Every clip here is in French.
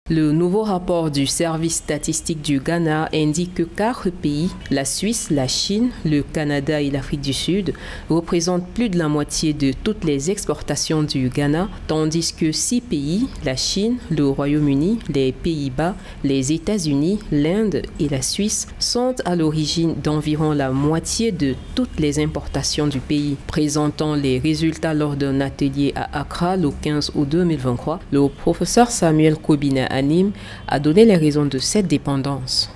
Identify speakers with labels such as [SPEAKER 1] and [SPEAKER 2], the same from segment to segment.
[SPEAKER 1] Le nouveau rapport du service statistique du Ghana indique que 4 pays, la Suisse, la Chine, le Canada et l'Afrique du Sud, représentent plus de la moitié de toutes les exportations du Ghana, tandis que 6 pays, la Chine, le Royaume-Uni, les Pays-Bas, les États-Unis, l'Inde et la Suisse, sont à l'origine d'environ la moitié de toutes les importations du pays. Présentant les résultats lors d'un atelier à Accra le 15 août 2023, le professeur Samuel Kobina a donné les raisons de cette dépendance.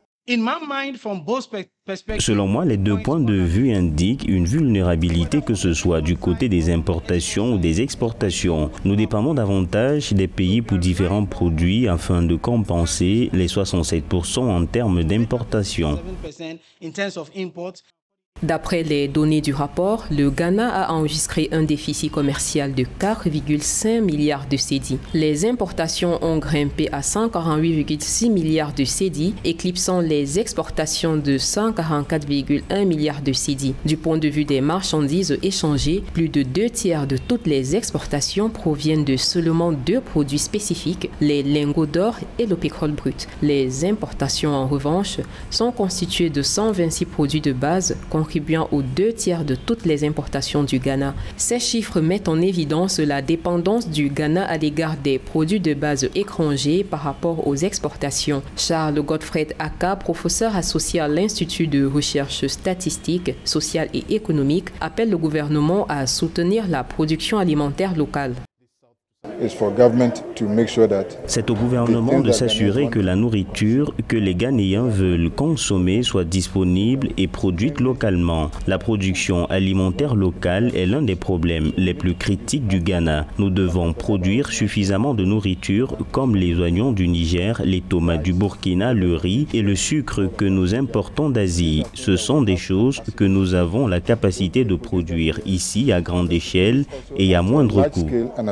[SPEAKER 2] Selon moi, les deux points de vue indiquent une vulnérabilité, que ce soit du côté des importations ou des exportations. Nous dépendons davantage des pays pour différents produits afin de compenser les 67% en termes d'importation.
[SPEAKER 1] D'après les données du rapport, le Ghana a enregistré un déficit commercial de 4,5 milliards de cédis. Les importations ont grimpé à 148,6 milliards de cédis, éclipsant les exportations de 144,1 milliards de cédis. Du point de vue des marchandises échangées, plus de 2 tiers de toutes les exportations proviennent de seulement 2 produits spécifiques, les lingots d'or et le pétrole brut. Les importations, en revanche, sont constituées de 126 produits de base, contribuant aux 2 tiers de toutes les importations du Ghana. Ces chiffres mettent en évidence la dépendance du Ghana à l'égard des produits de base étrangers par rapport aux exportations. Charles Godfred Aka, professeur associé à l'Institut de recherche statistique, sociale et économique, appelle le gouvernement à soutenir la production alimentaire locale.
[SPEAKER 2] C'est au gouvernement de s'assurer que la nourriture que les Ghanéens veulent consommer soit disponible et produite localement. La production alimentaire locale est l'un des problèmes les plus critiques du Ghana. Nous devons produire suffisamment de nourriture comme les oignons du Niger, les tomates du Burkina, le riz et le sucre que nous importons d'Asie. Ce sont des choses que nous avons la capacité de produire ici à grande échelle et à moindre coût.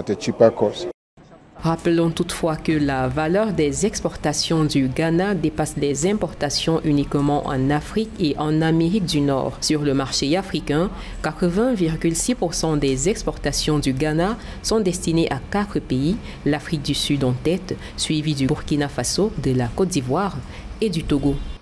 [SPEAKER 1] Rappelons toutefois que la valeur des exportations du Ghana dépasse les importations uniquement en Afrique et en Amérique du Nord. Sur le marché africain, 80,6% des exportations du Ghana sont destinées à 4 pays, l'Afrique du Sud en tête, suivi du Burkina Faso, de la Côte d'Ivoire et du Togo.